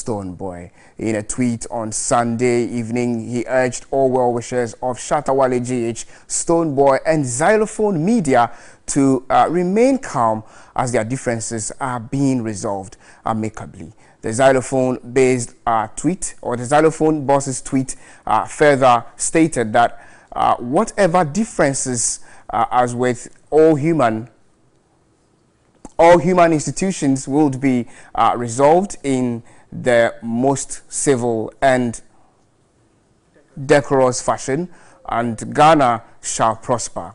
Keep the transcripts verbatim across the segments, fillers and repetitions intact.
Stonebwoy. In a tweet on Sunday evening, he urged all well-wishers of Shatta Wale G H, Stonebwoy and Zylofon Media to uh, remain calm as their differences are being resolved amicably. The Zylofon-based uh, tweet, or the Zylofon boss's tweet, uh, further stated that uh, whatever differences uh, as with all human all human institutions would be uh, resolved in the most civil and decorous fashion, and Ghana shall prosper.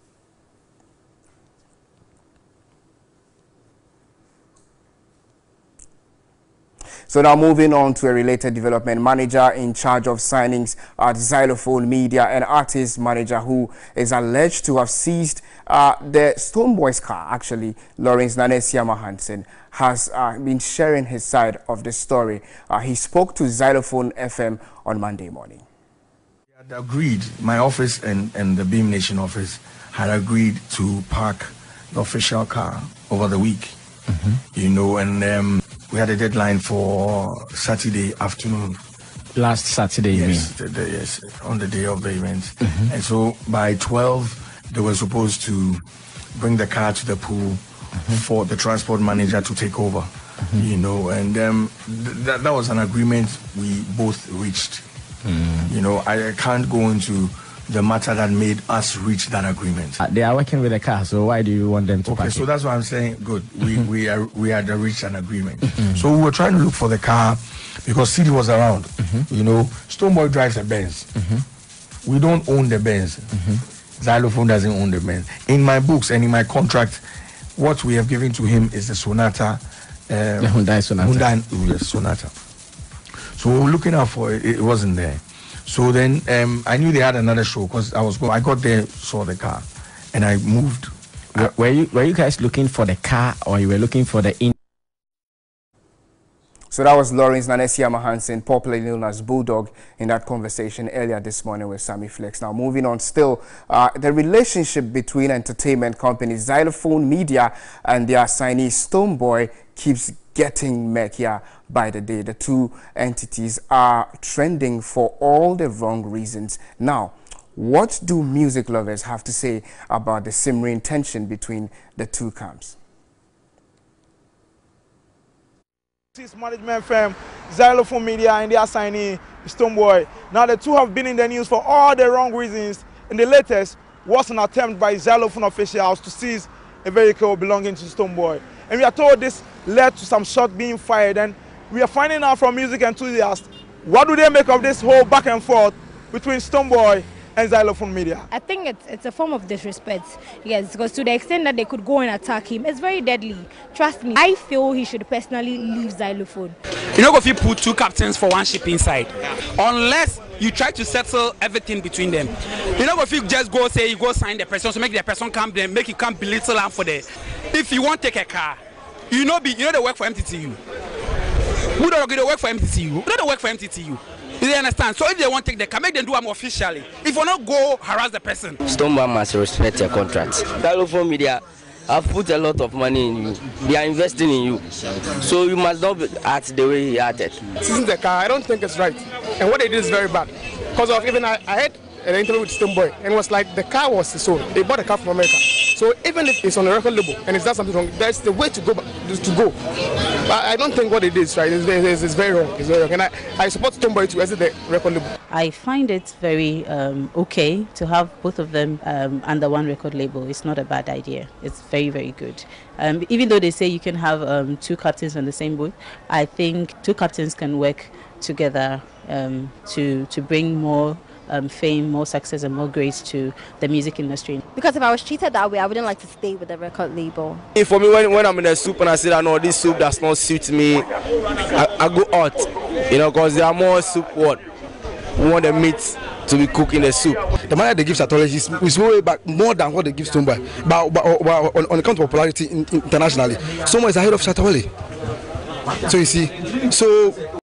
So now moving on to a related development, manager in charge of signings at Zylofon Media, an artist manager who is alleged to have seized uh, the Stonebwoy's car, actually, Lawrence Nanesiama Hansen, has uh, been sharing his side of the story. Uh, he spoke to Zylofon F M on Monday morning. We had agreed, my office and, and the Beam Nation office had agreed to park the official car over the week, mm-hmm. you know, and um, we had a deadline for Saturday afternoon. Last Saturday, you yes, mean? The, the, yes, on the day of the event. Mm-hmm. And so by twelve, they were supposed to bring the car to the pool mm-hmm. for the transport manager to take over, mm-hmm. you know, and um, th that, that was an agreement we both reached. Mm. You know, I, I can't go into the matter that made us reach that agreement. Uh, they are working with the car, so why do you want them to Okay, so it? that's why I'm saying, good, we, mm-hmm. we, are, we had reached an agreement. Mm-hmm. So we were trying to look for the car because C D was around. Mm-hmm. You know, Stonebwoy drives a Benz. Mm-hmm. We don't own the Benz. Mm-hmm. Zylofon doesn't own the Benz. In my books and in my contract, what we have given to him is the Sonata. Um, the Hyundai Sonata. Hyundai yes, Sonata. So we were looking out for it, it wasn't there. So then um, I knew they had another show because I was go I got there, saw the car, and I moved. Were, were you were you guys looking for the car, or you were looking for the in? So that was Lawrence Nanesiama Hansen, popularly known as Bulldog, in that conversation earlier this morning with Sammy Flex. Now moving on, still uh, the relationship between entertainment companies Zylofon Media and their assignee Stonebwoy keeps getting murkier by the day. The two entities are trending for all the wrong reasons. Now, what do music lovers have to say about the simmering tension between the two camps? This management firm, Zylofon Media, and their assignee Stonebwoy. Now the two have been in the news for all the wrong reasons. And the latest was an attempt by Zylofon officials to seize a vehicle belonging to Stonebwoy. And we are told this led to some shots being fired, and we are finding out from music enthusiasts, what do they make of this whole back and forth between Stonebwoy and Zylofon Media? I think it's, it's a form of disrespect, yes, because to the extent that they could go and attack him, it's very deadly. Trust me, I feel he should personally leave Zylofon. You know, if you put two captains for one ship inside, unless you try to settle everything between them. You know, if you just go say you go sign the person, so make the person come there, make you come belittle and for the. If you want to take a car, you know, be you know they work for M T T U. Who don't they work for M T T U? Who don't work for M T T U? You understand? So if they want to take the car, make them do them officially. If you not go harass the person. Stonebwoy must respect your contract. Zylofon Media have put a lot of money in you. They are investing in you. So you must not act the way he acted. Seizing the car, I don't think it's right. And what they did is very bad. Because of even I, I had an interview with Stonebwoy, and it was like the car was his own. They bought a car from America. So even if it's on a record label and it's not something wrong, there's the way to go. To go. But I don't think what it is right. It's, it's, it's very wrong. It's very wrong. And I, I support Stonebwoy to exit the record label. I find it very um, okay to have both of them um, under one record label. It's not a bad idea. It's very, very good. Um, even though they say you can have um, two captains on the same boat, I think two captains can work together um, to to bring more Um, fame, more success and more grace to the music industry. Because if I was treated that way, I wouldn't like to stay with the record label. For me, when, when I'm in the soup and I say that no, this soup does not suit me, I, I go out, you know, because there are more soup what we want the meat to be cooked in the soup. The money they give Satology is, is way back more than what they give Stonebwoy, but, but, but on, on account of popularity in, internationally, Stonebwoy is ahead of Shatta Wale. So you see, so